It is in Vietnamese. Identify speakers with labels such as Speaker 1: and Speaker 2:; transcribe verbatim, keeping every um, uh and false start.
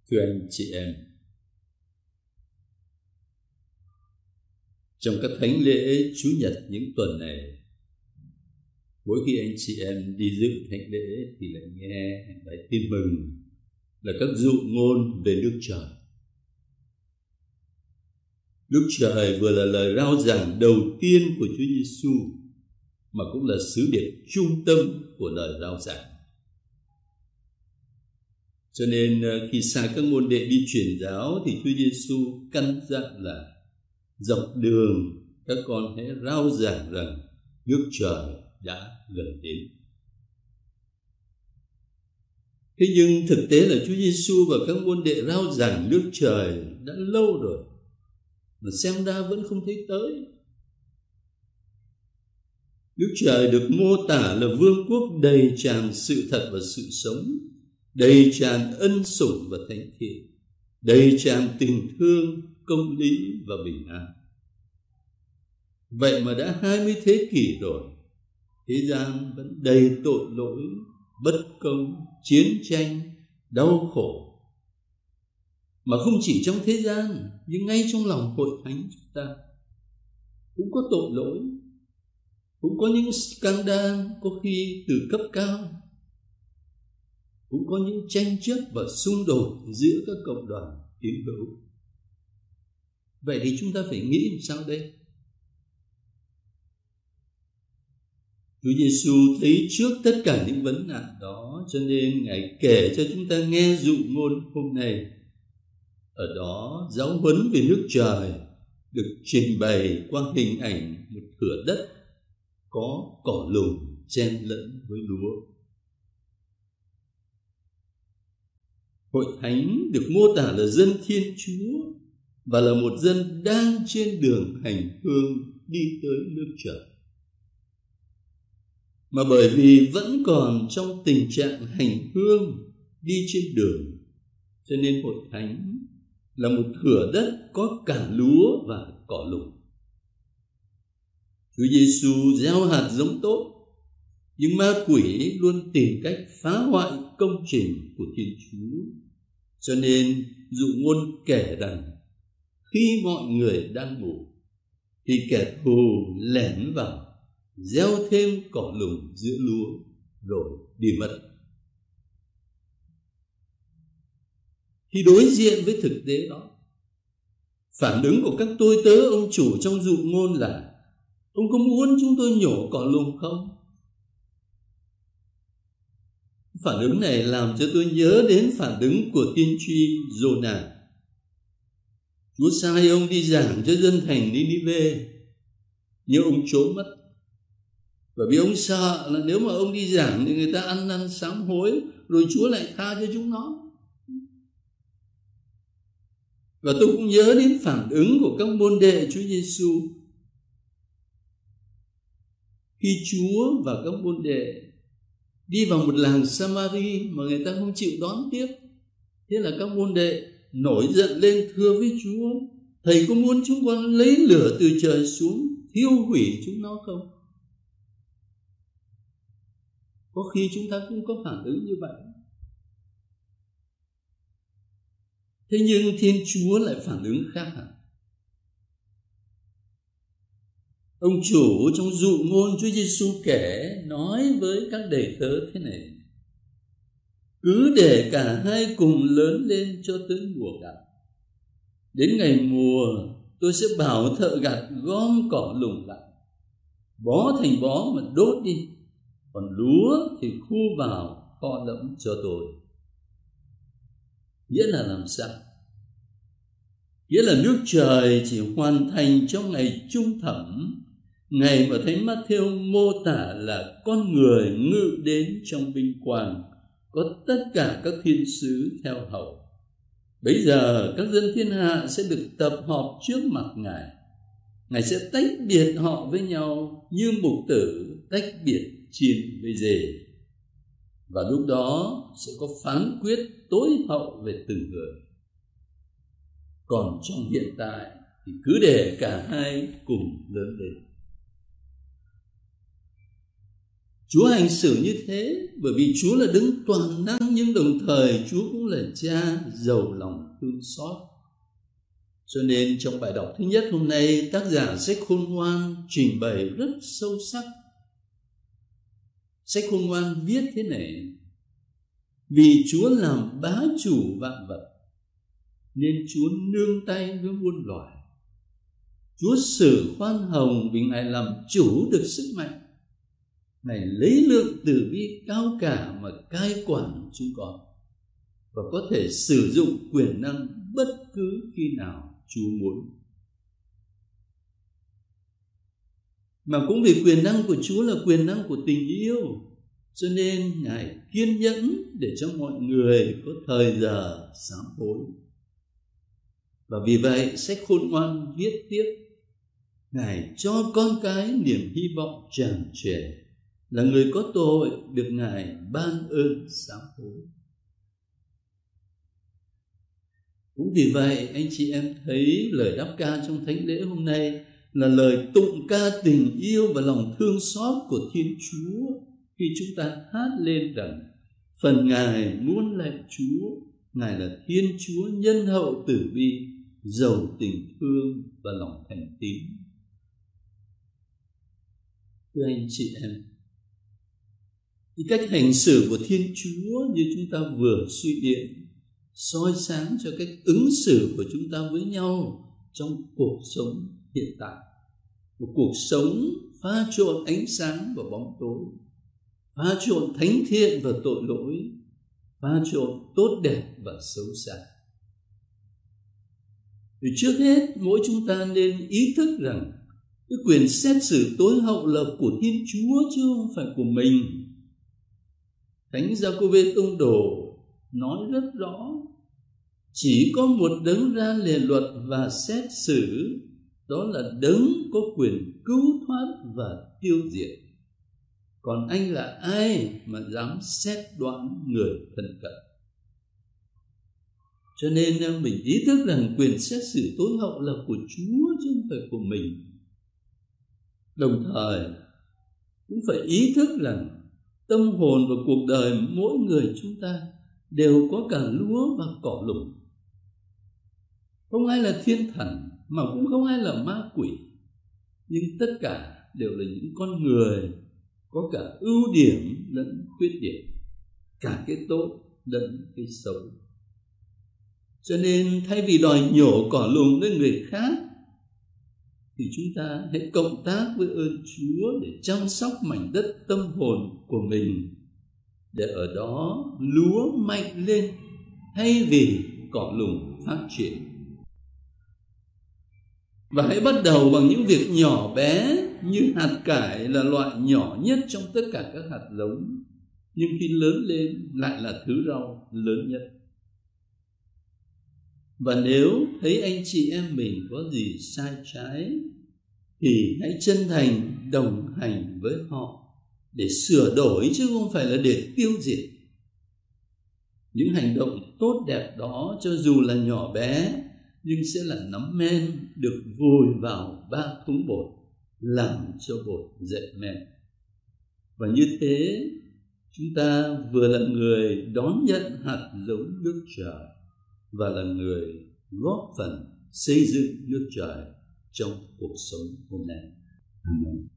Speaker 1: Thưa anh chị em, trong các thánh lễ Chủ nhật những tuần này, mỗi khi anh chị em đi dự thánh lễ thì lại nghe bài tin mừng là các dụ ngôn về nước trời. Nước trời vừa là lời rao giảng đầu tiên của Chúa Giêsu, mà cũng là sứ điệp trung tâm của lời rao giảng. Cho nên khi sai các môn đệ đi truyền giáo thì Chúa Giêsu căn dặn là dọc đường các con hãy rao giảng rằng nước trời đã gần đến. Thế nhưng thực tế là Chúa Giêsu và các môn đệ rao giảng nước trời đã lâu rồi, mà xem ra vẫn không thấy tới. Nước trời được mô tả là vương quốc đầy tràn sự thật và sự sống, đầy tràn ân sủng và thánh thiện, đầy tràn tình thương, công lý và bình an. Vậy mà đã hai mươi thế kỷ rồi, thế gian vẫn đầy tội lỗi, bất công, chiến tranh, đau khổ. Mà không chỉ trong thế gian, nhưng ngay trong lòng hội thánh chúng ta cũng có tội lỗi, cũng có những scandal có khi từ cấp cao, cũng có những tranh chấp và xung đột giữa các cộng đoàn tín hữu. Vậy thì chúng ta phải nghĩ làm sao đây? Chúa Giêsu thấy trước tất cả những vấn nạn đó, cho nên Ngài kể cho chúng ta nghe dụ ngôn hôm nay. Ở đó giáo huấn về nước trời được trình bày qua hình ảnh một thửa đất có cỏ lùng chen lẫn với lúa. Hội thánh được mô tả là dân Thiên Chúa và là một dân đang trên đường hành hương đi tới nước trời. Mà bởi vì vẫn còn trong tình trạng hành hương đi trên đường, cho nên hội thánh là một thửa đất có cả lúa và cỏ lùng. Chúa Giêsu gieo hạt giống tốt, nhưng ma quỷ luôn tìm cách phá hoại công trình của Thiên Chúa. Cho nên dụ ngôn kể rằng khi mọi người đang ngủ thì kẻ thù lẻn vào, gieo thêm cỏ lùng giữa lúa rồi đi mất. Khi đối diện với thực tế đó, phản ứng của các tôi tớ ông chủ trong dụ ngôn là: ông có muốn chúng tôi nhổ cỏ lùng không? Phản ứng này làm cho tôi nhớ đến phản ứng của tiên tri Giô-na. Chúa sai ông đi giảng cho dân thành Ni-ni-vê, nhưng ông trốn mất. Bởi vì ông sợ là nếu mà ông đi giảng thì người ta ăn năn sám hối, rồi Chúa lại tha cho chúng nó. Và tôi cũng nhớ đến phản ứng của các môn đệ Chúa Giêsu khi Chúa và các môn đệ đi vào một làng Samari mà người ta không chịu đón tiếp. Thế là các môn đệ nổi giận lên thưa với Chúa: thầy có muốn chúng con lấy lửa từ trời xuống thiêu hủy chúng nó không? Có khi chúng ta cũng có phản ứng như vậy. Thế nhưng Thiên Chúa lại phản ứng khác hẳn. Ông chủ trong dụ ngôn Chúa Giêsu kể nói với các đầy tớ thế này: cứ để cả hai cùng lớn lên cho tới mùa gặt. Đến ngày mùa, tôi sẽ bảo thợ gặt gom cỏ lùng lại, bó thành bó mà đốt đi, còn lúa thì khu vào kho lẫm cho tôi. Nghĩa là làm sao? Nghĩa là nước trời chỉ hoàn thành trong ngày trung thẩm, ngày mà Thánh Mát-thêu mô tả là con người ngự đến trong vinh quang, có tất cả các thiên sứ theo hầu. Bấy giờ các dân thiên hạ sẽ được tập họp trước mặt Ngài. Ngài sẽ tách biệt họ với nhau như mục tử tách biệt chiên với dê. Và lúc đó sẽ có phán quyết tối hậu về từng người. Còn trong hiện tại thì cứ để cả hai cùng lớn lên. Chúa hành xử như thế bởi vì Chúa là đấng toàn năng, nhưng đồng thời Chúa cũng là Cha giàu lòng thương xót. Cho nên trong bài đọc thứ nhất hôm nay, tác giả sách Khôn Ngoan trình bày rất sâu sắc. Sách Khôn Ngoan viết thế này: vì Chúa làm bá chủ vạn vật, nên Chúa nương tay với muôn loài. Chúa xử khoan hồng vì Ngài làm chủ được sức mạnh. Ngài lấy lượng tử vi cao cả mà cai quản chúng con, và có thể sử dụng quyền năng bất cứ khi nào Chúa muốn. Mà cũng vì quyền năng của Chúa là quyền năng của tình yêu, cho nên Ngài kiên nhẫn để cho mọi người có thời giờ sám hối. Và vì vậy sách Khôn Ngoan viết tiếp: Ngài cho con cái niềm hy vọng tràn trề, là người có tội được Ngài ban ơn sám hối. Cũng vì vậy anh chị em thấy lời đáp ca trong thánh lễ hôm nay là lời tụng ca tình yêu và lòng thương xót của Thiên Chúa, khi chúng ta hát lên rằng: phần Ngài muôn lạy Chúa, Ngài là Thiên Chúa nhân hậu tử bi, giàu tình thương và lòng thành tín. Thưa anh chị em, cái cách hành xử của Thiên Chúa như chúng ta vừa suy điểm soi sáng cho cách ứng xử của chúng ta với nhau trong cuộc sống hiện tại. Một cuộc sống pha trộn ánh sáng và bóng tối, pha trộn thánh thiện và tội lỗi, pha trộn tốt đẹp và xấu xa. Thì trước hết mỗi chúng ta nên ý thức rằng cái quyền xét xử tối hậu là của Thiên Chúa chứ không phải của mình. Thánh Gia-cô-bê Tông Đồ nói rất rõ: chỉ có một đấng ra lề luật và xét xử, đó là đấng có quyền cứu thoát và tiêu diệt. Còn anh là ai mà dám xét đoán người thân cận? Cho nên mình ý thức rằng quyền xét xử tối hậu là của Chúa chứ không phải của mình. Đồng thời cũng phải ý thức rằng tâm hồn và cuộc đời mỗi người chúng ta đều có cả lúa và cỏ lủng. Không ai là thiên thần, mà cũng không ai là ma quỷ, nhưng tất cả đều là những con người có cả ưu điểm lẫn khuyết điểm, cả cái tốt lẫn cái xấu. Cho nên thay vì đòi nhổ cỏ lùng lên người khác, thì chúng ta hãy cộng tác với ơn Chúa để chăm sóc mảnh đất tâm hồn của mình, để ở đó lúa mạnh lên thay vì cỏ lùng phát triển. Và hãy bắt đầu bằng những việc nhỏ bé, như hạt cải là loại nhỏ nhất trong tất cả các hạt giống, nhưng khi lớn lên lại là thứ rau lớn nhất. Và nếu thấy anh chị em mình có gì sai trái, thì hãy chân thành đồng hành với họ để sửa đổi, chứ không phải là để tiêu diệt. Những hành động tốt đẹp đó, cho dù là nhỏ bé, nhưng sẽ là nắm men được vùi vào ba thúng bột, làm cho bột dậy men. Và như thế, chúng ta vừa là người đón nhận hạt giống nước trời, và là người góp phần xây dựng nước trời trong cuộc sống hôm nay. Amen.